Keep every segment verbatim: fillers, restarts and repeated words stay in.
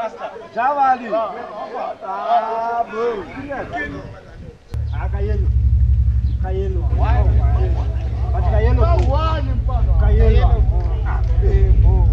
Javali. Ah, bro. Akayelo. Kayelo. But Kayelo. Kayelo. Ah, bro.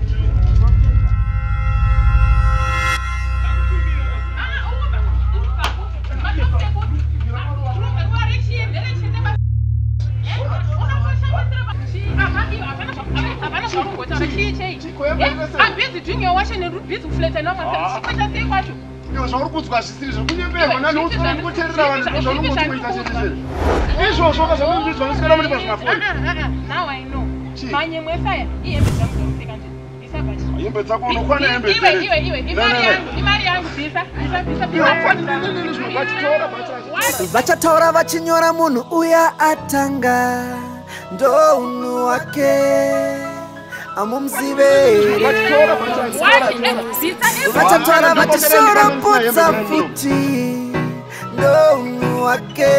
I'm busy doing your washing and busy flat and I'm going to Eu já não consigo assistir isso. Minha pega, não não não vou ter trabalho. Eu já não consigo assistir. Isso eu só faço um vídeo, mas quero me passar na folha. Now I know. Manye mwefaya, iye mbezamu ndomfika nje. Isabati. Iye mbezamu kono kwana embe. Iwe iwe iwe, imari yangu, imari yangu bisa, bisa bisa bisa. Vachatora vachinyora munhu uya atanga ndouno wake amumzive vachatora vachisora putsa futi ndouno wake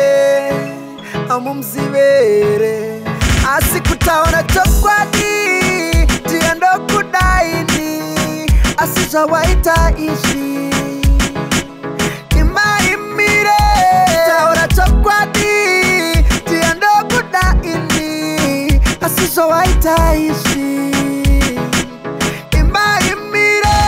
amumzivere asi kutaura chokwadi tiendokudaini asi zvawaita izvi imaimire taura chokwadi tiendokudaini asi zvawaita izvi imaimire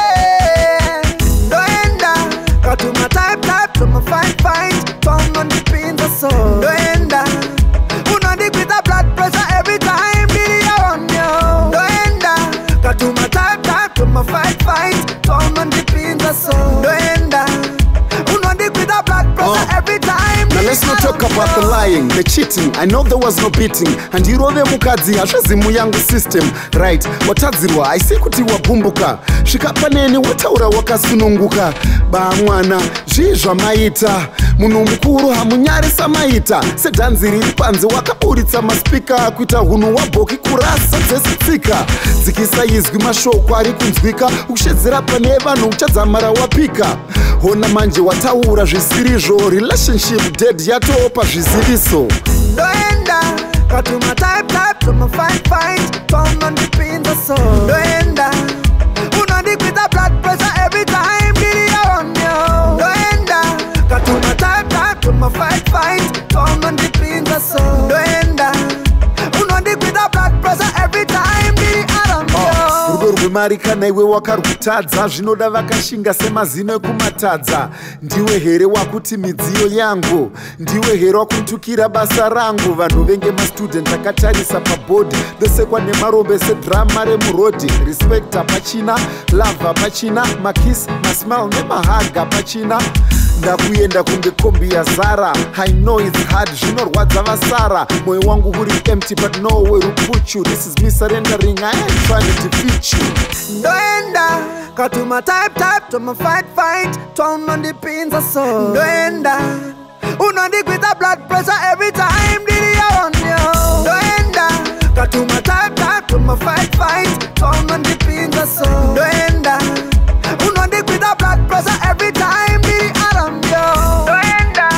ndoenda katuma type type tuma fight fight tonondipinza so ndoenda unondikwita blood pressure every time ndiriyaonyo ndoenda katuma type type tuma fight fight tonondipinza so ndoenda unondikwita blood pressure oh. every time. Now let's not talk about the lying, the cheating. I know there was no beating. And you rove mukadzi hazvizimu yangu system. Right, watadzirwa aisi kuti wabumbuka. Shikapaneni wataura wakasununguka. Ba mwana, zhizva maita. Munhu mukuru hamunyarisa maita. Sedhanzi riri panze wakaburitsa maspika. Kuita hunhu wabhoki kurasa dzesitsika. Dzikisaizwi mashoko ari kunzwika. Ukushedzera pane vanhu uchadzamara wapika. Hona manje wataura zvisirizvo. Relationship dead yatopa zviziviso. Ndoenda katuma type type tuma fight fight tonondipinza so ndoenda unondikwita blood pressure every time ndiriyaonyo ndoenda katuma type type tuma fight fight tonondipinza so ndoenda unondikwita blood pressure every time ndiriyaonyo rudo rwemari kana iwe wakarutadza zvinoda vakashinga semazino ekumatadza ndiwe here wakuti midziyo yangu ndiwe here wakuntukira basa rangu vanhu venge mastudent akatarisa pabhodhi dosekwa nemarombe sedhrama remurodhi respect hapachina love hapachina makisi masmile nemahaga hapachina ndakuenda kunge kombi yazara I know it's hard zvinorwadza vasara mwoyo wangu uri empty but nowhere to put you this is me surrendering I ain't trying to defeat you ndoenda katuma type type tuma fight fight tonondipinza so ndoenda unondikwita blood pressure every time ndiriyaonyo ndoenda katuma type type tuma fight fight tonondipinza so ndoenda unondikwita blood pressure every time ndiriyaonyo ndoenda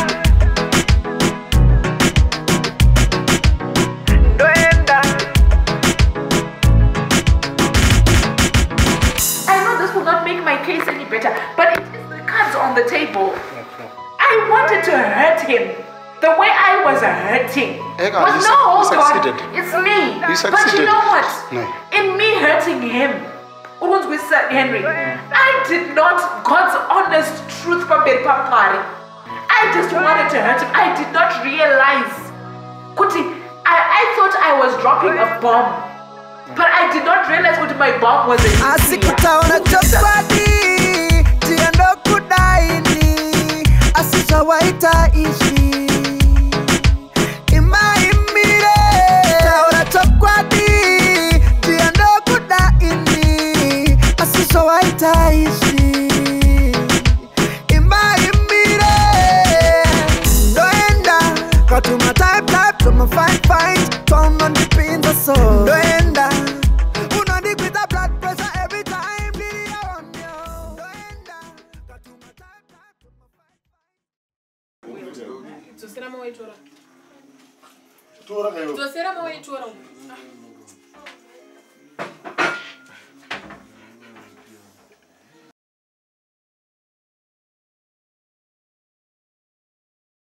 ndoenda. I know this will not make my case any better, but it is the cards on the table. I wanted to hurt him. The way I was hurting Ega, was you no, oh su- you God, succeeded. it's me. You But succeeded. you know what? No. In me hurting him, it was with Sir Henry. I did not, God's honest truth, Pamberi Pampari. I just wanted to hurt him. I did not realize. Kuti, I, I thought I was dropping a bomb. But I did not realize what my bomb was. Asikutaona chokwadi tiendokudaini asizvawaita izvi imaimire taura chokwadi tiendokudaini asizvawaita izvi imaimire ndoenda katuma type type tuma fight fight tonondipinza so ndoenda unondikwita blood pressure every time ndiriyaonyo ndoenda katuma type type tuma fight Dzosera mawaitora. Tora kayo. Dzosera mawaitora.